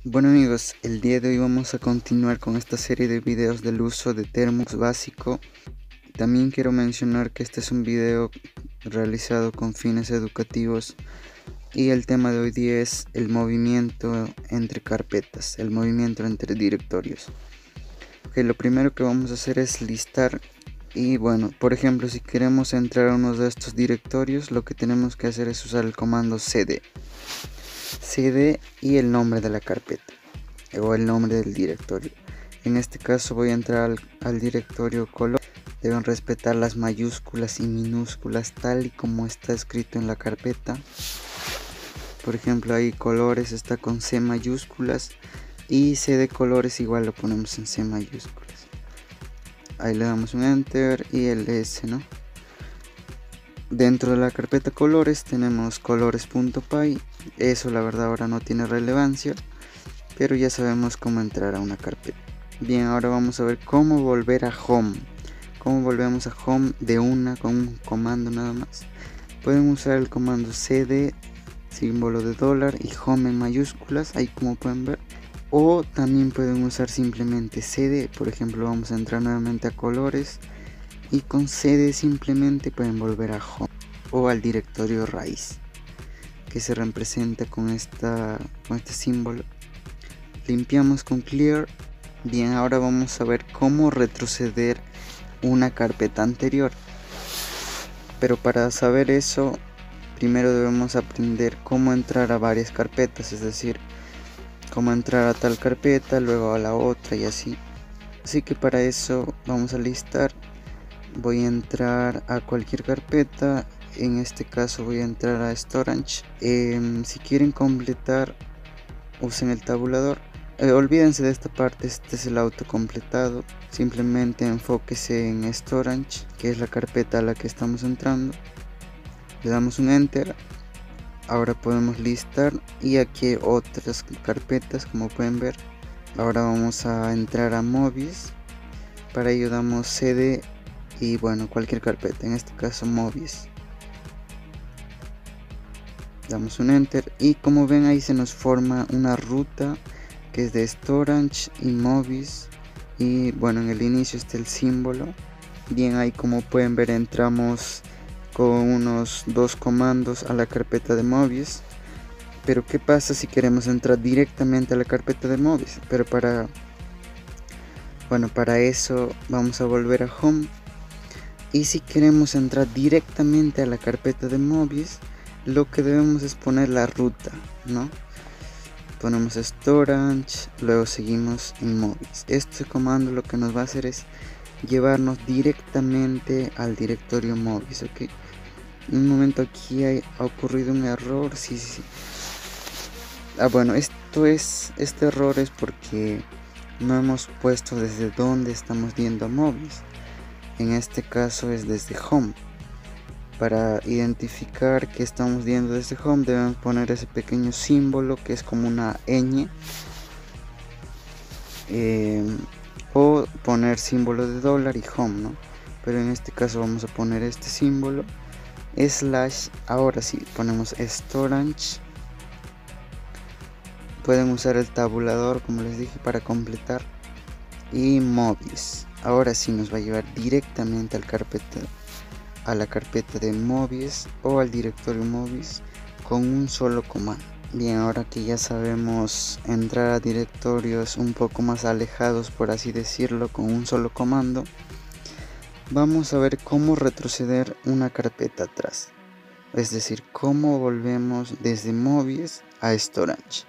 Bueno amigos, el día de hoy vamos a continuar con esta serie de videos del uso de Termux básico. También quiero mencionar que este es un video realizado con fines educativos y el tema de hoy día es el movimiento entre carpetas, el movimiento entre directorios. Lo primero que vamos a hacer es listar y bueno, por ejemplo, si queremos entrar a uno de estos directorios, lo que tenemos que hacer es usar el comando cd y el nombre de la carpeta o el nombre del directorio. En este caso voy a entrar al directorio color. Deben respetar las mayúsculas y minúsculas tal y como está escrito en la carpeta. Por ejemplo, ahí colores está con C mayúsculas y C de colores igual lo ponemos en C mayúsculas. Ahí le damos un enter y el S, ¿no? Dentro de la carpeta colores tenemos colores.py. Eso la verdad ahora no tiene relevancia, pero ya sabemos cómo entrar a una carpeta. Bien, ahora vamos a ver cómo volver a home. Cómo volvemos a home de una con un comando nada más. Pueden usar el comando cd, símbolo de dólar y home en mayúsculas, ahí como pueden ver. O también pueden usar simplemente cd, por ejemplo vamos a entrar nuevamente a colores y con cd simplemente pueden volver a home o al directorio raíz que se representa con este símbolo. Limpiamos con clear. Bien, ahora vamos a ver cómo retroceder una carpeta anterior, pero para saber eso primero debemos aprender cómo entrar a varias carpetas, es decir, cómo entrar a tal carpeta, luego a la otra y así. Así que para eso vamos a listar. Voy a entrar a cualquier carpeta, en este caso voy a entrar a storage. Si quieren completar, usen el tabulador. Olvídense de esta parte, este es el autocompletado. Simplemente enfóquese en storage, que es la carpeta a la que estamos entrando. Le damos un enter. Ahora podemos listar y aquí hay otras carpetas como pueden ver. Ahora vamos a entrar a movies. Para ello damos cd y bueno, cualquier carpeta, en este caso movies. Damos un enter y como ven ahí se nos forma una ruta que es de storage y movies, y bueno, en el inicio está el símbolo. Bien, ahí como pueden ver entramos con unos dos comandos a la carpeta de movies. Pero qué pasa si queremos entrar directamente a la carpeta de movies, pero para eso vamos a volver a home. Y si queremos entrar directamente a la carpeta de movies, lo que debemos es poner la ruta, ¿no? Ponemos storage, luego seguimos en movies. Este comando lo que nos va a hacer es llevarnos directamente al directorio movies, ¿ok? En un momento aquí ha ocurrido un error, sí. Bueno, este error es porque no hemos puesto desde dónde estamos viendo a movies. En este caso es desde home. Para identificar que estamos viendo desde home debemos poner ese pequeño símbolo que es como una ñ, o poner símbolo de dólar y home, ¿no? Pero en este caso vamos a poner este símbolo slash. Ahora sí ponemos storage. Pueden usar el tabulador como les dije para completar, y movies. Ahora sí nos va a llevar directamente a la carpeta de movies o al directorio movies con un solo comando. Bien, ahora que ya sabemos entrar a directorios un poco más alejados, por así decirlo, con un solo comando, vamos a ver cómo retroceder una carpeta atrás, es decir, cómo volvemos desde movies a storage.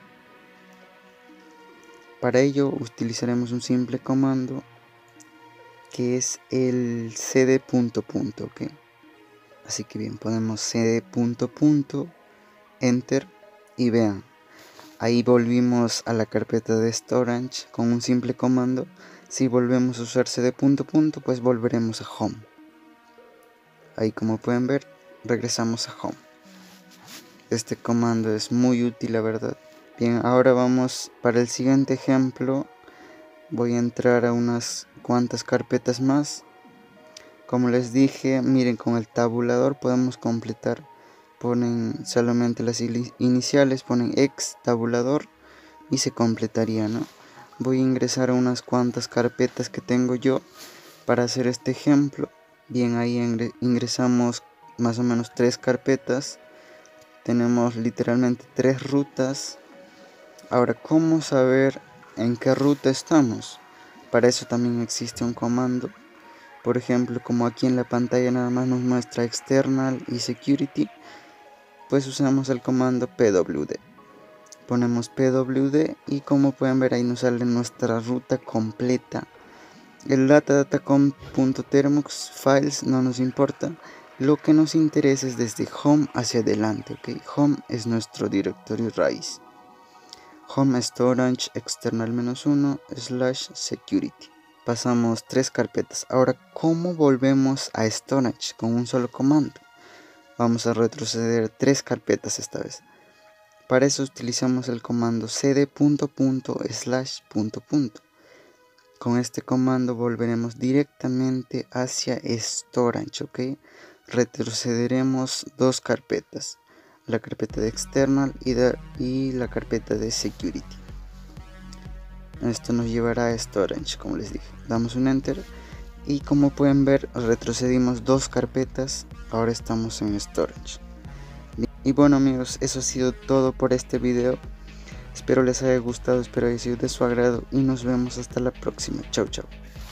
Para ello utilizaremos un simple comando que es el cd punto punto, ¿ok? Así que bien, ponemos cd punto punto, enter, y vean, ahí volvimos a la carpeta de storage con un simple comando. Si volvemos a usar cd punto punto, pues volveremos a home. Ahí como pueden ver, regresamos a home. Este comando es muy útil, la verdad. Bien, ahora vamos para el siguiente ejemplo. Voy a entrar a unas cuantas carpetas más. Como les dije, miren, con el tabulador podemos completar. Ponen solamente las iniciales, ponen ex tabulador y se completaría, ¿no? Voy a ingresar a unas cuantas carpetas que tengo yo para hacer este ejemplo. Bien, ahí ingresamos más o menos 3 carpetas. Tenemos literalmente 3 rutas. Ahora, ¿cómo saber en qué ruta estamos? Para eso también existe un comando. Por ejemplo, como aquí en la pantalla nada más nos muestra external y security, pues usamos el comando pwd. Ponemos pwd y como pueden ver ahí nos sale nuestra ruta completa. El datacom.termux files no nos importa. Lo que nos interesa es desde home hacia adelante, ¿ok? Home es nuestro directorio raíz. Home storage external -1 / security. Pasamos 3 carpetas. Ahora, ¿cómo volvemos a storage con un solo comando? Vamos a retroceder 3 carpetas esta vez. Para eso utilizamos el comando cd ... Con este comando volveremos directamente hacia storage, ¿ok? Retrocederemos 2 carpetas, la carpeta de external y la carpeta de security. Esto nos llevará a storage, como les dije. Damos un enter y como pueden ver retrocedimos 2 carpetas, ahora estamos en storage. Y bueno amigos, eso ha sido todo por este video. Espero les haya gustado, espero haya sido de su agrado y nos vemos hasta la próxima. Chau chau.